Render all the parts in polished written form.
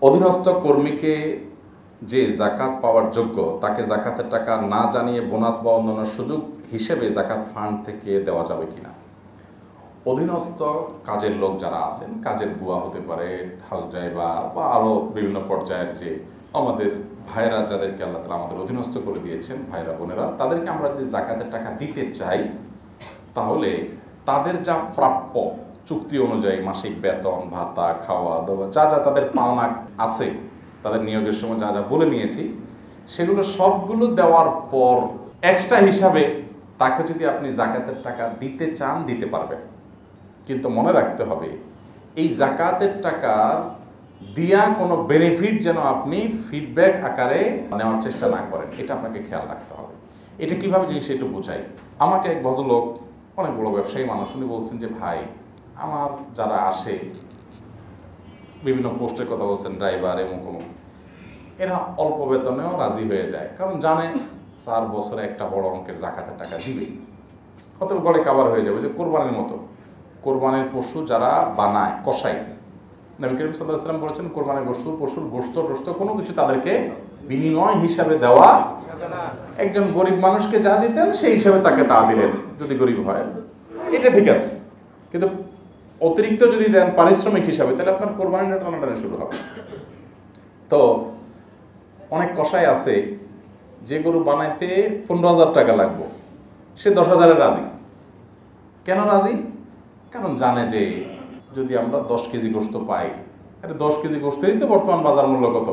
অধীনস্থ কর্মীকে যে জাকাত পাওয়ার যোগ্য তাকে জাকাতের টাকা না জানিয়ে বোনাস বা অন্যান্য সুযোগ হিসেবে জাকাত ফান্ড থেকে দেওয়া যাবে কিনা। অধীনস্থ কাজের লোক যারা আছেন, কাজের বুয়া হতে পারে, হাউস ড্রাইভার বা আরও বিভিন্ন পর্যায়ের যে আমাদের ভাইরা যাদেরকে আল্লাহ তাআলা আমাদের অধীনস্থ করে দিয়েছেন, ভাইরা বোনেরা, তাদেরকে আমরা যদি জাকাতের টাকা দিতে চাই তাহলে তাদের যা প্রাপ্য চুক্তি অনুযায়ী মাসিক বেতন ভাতা খাওয়া দাওয়া যা যা তাদের পাওনা আছে, তাদের নিয়োগের সময় যা যা বলে নিয়েছি সেগুলো সবগুলো দেওয়ার পর এক্সট্রা হিসাবে তাকে যদি আপনি জাকাতের টাকা দিতে চান দিতে পারবেন। কিন্তু মনে রাখতে হবে এই জাকাতের টাকার দিয়া কোনো বেনিফিট যেন আপনি ফিডব্যাক আকারে নেওয়ার চেষ্টা না করেন, এটা আপনাকে খেয়াল রাখতে হবে। এটা কীভাবে জিনিস একটু বোঝাই। আমাকে এক ভদ্রলোক, অনেক বড় ব্যবসায়ী মানুষ, উনি বলছেন যে ভাই আমার যারা আসে বিভিন্ন পোস্টের কথা বলছেন, ড্রাইভার এবং এরা অল্প বেতনেও রাজি হয়ে যায়, কারণ জানে 4 বছরে একটা বড় অঙ্কের জাকাতের টাকা দিবে, অতএব গড়ে কাভার হয়ে যাবে। যে কোরবানির মতো, কোরবানির পশু যারা বানায় কসাই, নবী করিম সাল্লাল্লাহু আলাইহি ওয়াসাল্লাম বলেছেন কোরবানির পশুর গোশত কোনো কিছু তাদেরকে বিনিময় হিসাবে দেওয়া। একজন গরিব মানুষকে যা দিতেন সেই হিসাবে তাকে তা দিলেন যদি গরিব হয়, এটা ঠিক আছে। কিন্তু অতিরিক্ত যদি দেন পারিশ্রমিক হিসাবে তাহলে আপনার কোরবানিটা টানাটানি শুরু হবে। তো অনেক কসাই আছে যে গরু বানাইতে 15,000 টাকা লাগবে, সে 10,000-এ রাজি। কেন রাজি? কারণ জানে যে যদি আমরা 10 কেজি গোশত পাই, এটা 10 কেজি গোশতেরই তো বর্তমান বাজার মূল্য কত?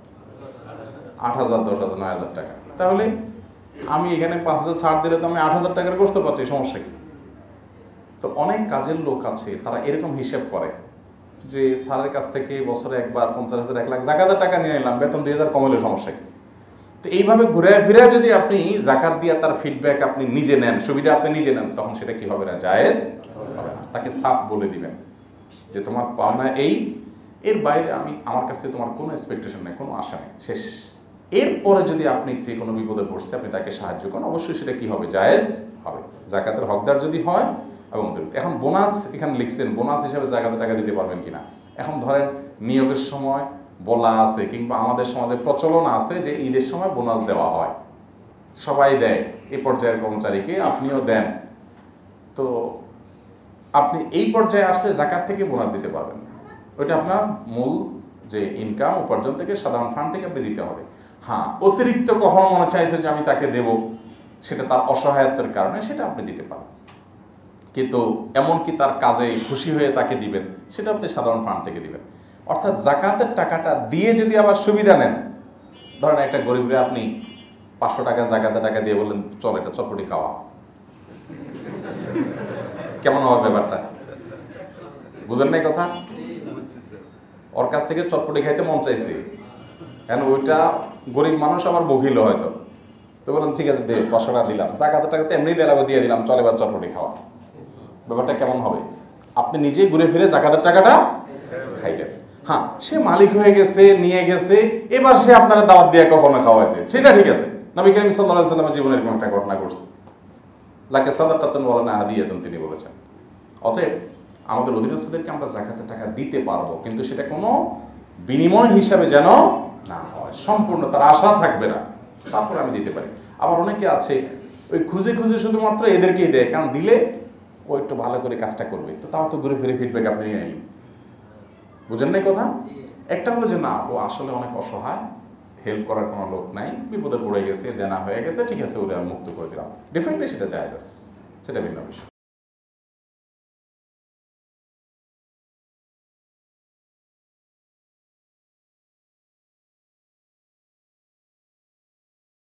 8,000, 10,000, 9,000 টাকা। তাহলে আমি এখানে 5,000 ছাড় দিলে তো আমি 8,000 টাকার গোশত পাচ্ছি, সমস্যা কি? তো অনেক কাজের লোক আছে তারা এরকম হিসেব করে যে স্যারের কাছ থেকে বছরে একবার 50,000, 1 লাখ জাকাতের টাকা নিয়ে নিলাম, বেতন 2,000 কমলে সমস্যা কি? তো এইভাবে ঘুরে ফিরে যদি আপনি জাকাত দিয়ে তার ফিডব্যাক আপনি নিজে নেন, সুবিধা আপনি নিজে নেন, তখন সেটা কি হবে না? জায়েজ হবে না। তাকে সাফ বলে দিবেন যে তোমার পাওনা এই, এর বাইরে আমার কাছ থেকে তোমার কোনো এক্সপেকটেশন নেই, কোনো আশা নেই, শেষ। এরপরে যদি আপনি যে কোনো বিপদে পড়ছে আপনি তাকে সাহায্য করেন, অবশ্যই সেটা কি হবে? জায়েজ হবে, জাকাতের হকদার যদি হয়। এবং এখন বোনাস এখানে লিখছেন, বোনাস হিসাবে জাকাতের টাকা দিতে পারবেন কিনা। এখন ধরেন নিয়োগের সময় বলা আছে, কিংবা আমাদের সমাজে প্রচলন আছে যে ঈদের সময় বোনাস দেওয়া হয়, সবাই দেয়, এই পর্যায়ের কর্মচারীকে আপনিও দেন। তো আপনি এই পর্যায়ে আসলে জাকাত থেকে বোনাস দিতে পারবেন না, ওইটা আপনার মূল যে ইনকাম উপার্জন থেকে সাধারণ ফান্ড থেকে আপনি দিতে হবে। হ্যাঁ, অতিরিক্ত কখনো মনে চাইছে যে আমি তাকে দেব, সেটা তার অসহায়তার কারণে, সেটা আপনি দিতে পারেন। কিন্তু এমনকি তার কাজে খুশি হয়ে তাকে দিবেন, সেটা আপনি সাধারণ ফান্ড থেকে দিবেন। অর্থাৎ জাকাতের টাকাটা দিয়ে যদি আবার সুবিধা নেন, ধরেন একটা গরিবরে আপনি 500 টাকা জাকাতের টাকা দিয়ে বললেন চল এটা চটপটি খাওয়া, কেমন হবে ব্যাপারটা? বুঝেন নাই কথা? ওর কাছ থেকে চটপটি খাইতে মন চাইছে, কেন ওইটা গরিব মানুষ আবার বকিল হয়তো, তো বললাম ঠিক আছে দে 500 টাকা দিলাম, জাকাতের টাকা তো এমনি বেলাবে দিয়ে দিলাম, চল এবার চটপটি খাওয়া। ব্যাপারটা কেমন হবে? আপনি নিজেই ঘুরে ফিরে জাকাতের টাকাটা খাইলেন। হ্যাঁ, সে মালিক হয়ে গেছে, নিয়ে গেছে, এবার সে আপনারা দাওয়াত দিয়ে কখনো খাওয়াইছে, সেটা ঠিক আছে। নবী করিম সাল্লাল্লাহু আলাইহি ওয়াসাল্লামের জীবনে এরকম একটা ঘটনা ঘটছে, লাকে সাদাকাতুন ওয়া লানা হাদিয়াতুন, তিনি বলেছেন। অতএব আমাদের অধীনস্থদেরকে আমরা জাকাতের টাকা দিতে পারবো, কিন্তু সেটা কোনো বিনিময় হিসাবে যেন না হয়, সম্পূর্ণ তার আশা থাকবে না, তারপরে আমি দিতে পারি। আবার অনেকে আছে ওই খুঁজে খুঁজে শুধুমাত্র এদেরকেই দেয়, কারণ দিলে ও একটু ভালো করে কাজটা করবে, তো তাও তো ঘুরে ফিরে ফিডব্যাক আপনি নিয়ে নিলেন। বুঝেন নাই কথা? একটা হলো যে না, ও আসলে অনেক অসহায়, হেল্প করার কোনো লোক নাই, বিপদে পড়ে গেছে, দেনা হয়ে গেছে, ঠিক আছে ওটা মুক্ত করে দিলাম, ডেফিনেটলি সেটা জায়েজ আছে, সেটা ভিন্ন বিষয়।